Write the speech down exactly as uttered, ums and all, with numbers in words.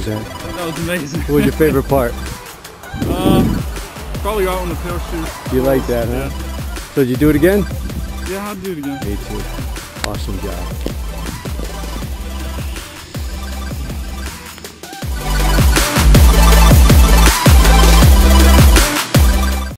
was that? That was amazing. What was your favorite part? uh, probably out on the parachute. You like that, huh? Yeah. So did you do it again? Yeah, I'll do it again. Me too. Awesome job.